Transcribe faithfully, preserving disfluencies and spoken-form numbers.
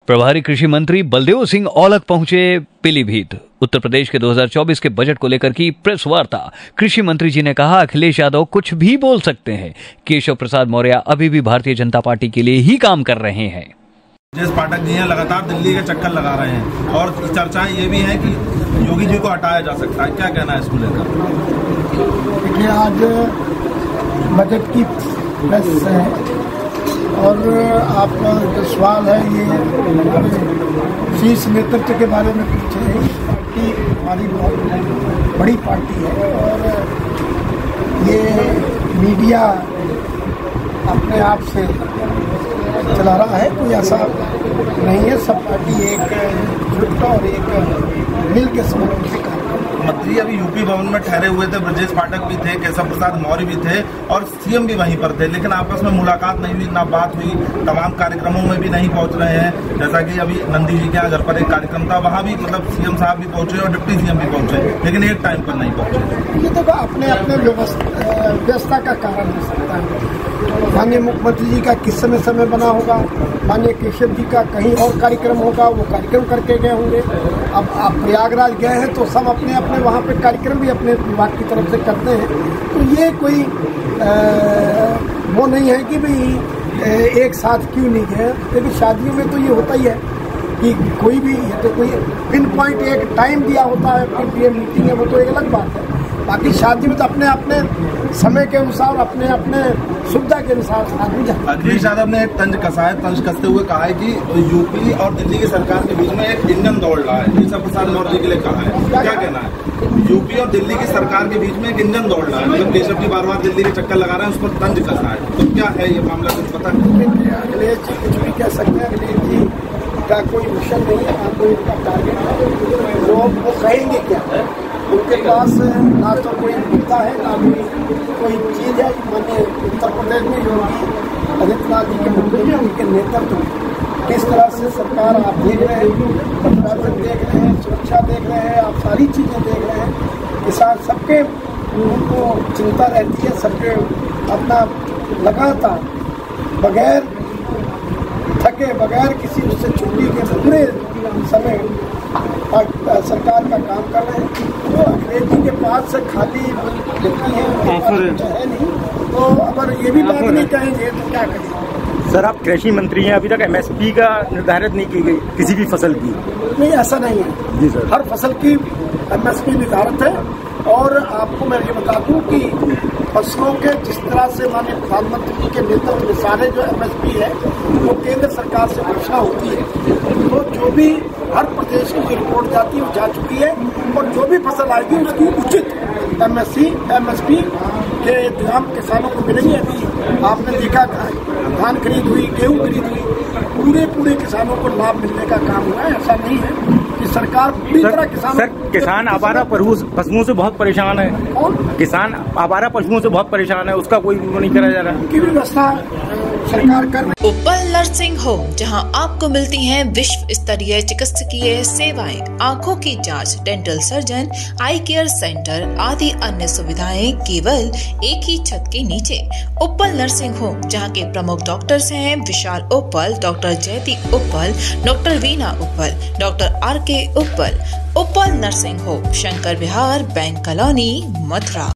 प्रभारी कृषि मंत्री बलदेव सिंह औलख पहुंचे पीलीभीत। उत्तर प्रदेश के दो हज़ार चौबीस के बजट को लेकर की प्रेस वार्ता। कृषि मंत्री जी ने कहा, अखिलेश यादव कुछ भी बोल सकते हैं, केशव प्रसाद मौर्य अभी भी भारतीय जनता पार्टी के लिए ही काम कर रहे हैं। ब्रजेश पाठक जी हैं, लगातार दिल्ली के चक्कर लगा रहे हैं और चर्चाएं ये भी हैं कि योगी जी को हटाया जा सकता है। क्या कहना है इसको लेकर? देखिए, आज बजट की प्रेस है और आपका जो सवाल है ये शीर्ष नेतृत्व के बारे में पूछे हैं। पार्टी हमारी बहुत बड़ी पार्टी है और ये मीडिया अपने आप से चला रहा है, कोई ऐसा नहीं है। सब पार्टी एक जुट और एक मिल के समझ से काम। मंत्री अभी यूपी भवन में ठहरे हुए थे, ब्रजेश पाठक भी थे, केशव प्रसाद मौर्य भी थे और सीएम भी वहीं पर थे, लेकिन आपस में मुलाकात नहीं हुई, ना बात हुई। तमाम कार्यक्रमों में भी नहीं पहुंच रहे हैं। जैसा कि अभी नंदी जी के यहाँ घर पर एक कार्यक्रम था, वहाँ भी मतलब सीएम साहब भी पहुंचे और डिप्टी सीएम भी पहुंचे, लेकिन एक टाइम पर नहीं पहुंचे। ये तो अपने अपने व्यवस्था का कारण हो सकता है। माननीय मुख्यमंत्री जी का किस समय समय बना होगा, माननीय केशव जी का कहीं और कार्यक्रम होगा, वो कार्यक्रम करके गए होंगे। अब आप प्रयागराज गए हैं तो सब अपने अपने वहाँ पे कार्यक्रम भी अपने विभाग की तरफ से करते हैं। तो ये कोई आ, वो नहीं है कि भाई एक साथ क्यों नहीं गए। लेकिन शादियों में तो ये होता ही है कि कोई भी तो कोई पिन पॉइंट एक टाइम दिया होता है, फिर ये मीटिंग है, वो तो एक अलग बात है। बाकी शादी में तो अपने अपने समय के अनुसार, अपने अपने सुविधा के अनुसार आदमी जाता है। अखिलेश यादव ने एक तंज कसा है, तंज कसते हुए कहा है कि यूपी और दिल्ली की सरकार के बीच में एक इंजन दौड़ रहा है। केशव प्रसाद मौर्य जी के लिए कहा है, क्या कहना है? यूपी और दिल्ली की सरकार के बीच में एक इंजन दौड़ रहा है, मतलब केशव जी बार बार दिल्ली के चक्कर लगा रहे हैं, उस पर तंज कसा है। तो क्या है ये मामला, कुछ पता है? अखिलेश जी कुछ भी कह सकते हैं। अखिलेश जी का कोई मिशन नहीं है, ना कोई उनका टारगेट है। वो वो कहेंगे क्या? उनके पास ना तो कोई मुद्दा है, ना कोई कोई चीज़ है। माननीय उत्तर प्रदेश में योगी आदित्यनाथ जी के मुख्यमंत्री उनके नेतृत्व में किस तरह से सरकार आप देख रहे हैं, प्रशासन देख रहे हैं, सुरक्षा देख रहे हैं, आप सारी चीज़ें देख रहे हैं। किसान सबके उनको चिंता रहती है, सबके अपना लगातार बगैर थके, बगैर किसी उससे छुट्टी के पूरे समय सरकार का काम कर रहे हैं। तो अखिलेश जी के पास से खाली व्यक्ति है, है नहीं। तो अगर ये भी बात नहीं कहेंगे तो क्या कहेंगे? सर, आप कृषि मंत्री हैं, अभी तक एमएसपी का निर्धारित नहीं की गई किसी भी फसल की। नहीं, ऐसा नहीं है जी सर। हर फसल की एमएसपी निर्धारित है। और आपको मैं ये बता दूं कि फसलों के जिस तरह से माननीय प्रधानमंत्री जी के नेतृत्व में सारे जो एमएसपी है वो केंद्र सरकार से घोषणा होती है। तो जो भी हर प्रदेश की रिपोर्ट जाती है वो जा चुकी है और जो भी फसल आएगी उसकी उचित एमएससी एमएसपी के दाम किसानों को मिलेंगे। अभी आपने देखा धान खरीद हुई, गेहूँ खरीद हुई, पूरे पूरे किसानों को लाभ मिलने का काम हुआ है। ऐसा नहीं है कि सरकार पूरी तरह किसानों सर, किसान आवारा पशुओं से बहुत परेशान है। और किसान आवारा पशुओं से बहुत परेशान है, उसका कोई वो नहीं करा जा रहा है। उनकी व्यवस्था सरकार कर रही है। उपल नर्सिंग होम, जहां आपको मिलती हैं विश्व स्तरीय चिकित्सकीय सेवाएं, आंखों की जांच, dental surgeon, eye care centre आदि अन्य सुविधाएं केवल एक ही छत के नीचे। उपल नर्सिंग होम, जहां के प्रमुख डॉक्टर्स हैं विशाल उपल, डॉक्टर जयती उपल, डॉक्टर वीना उपल, doctor R K Uppal. Uppal nursing home, Shankar Vihar, bank colony, Mathura.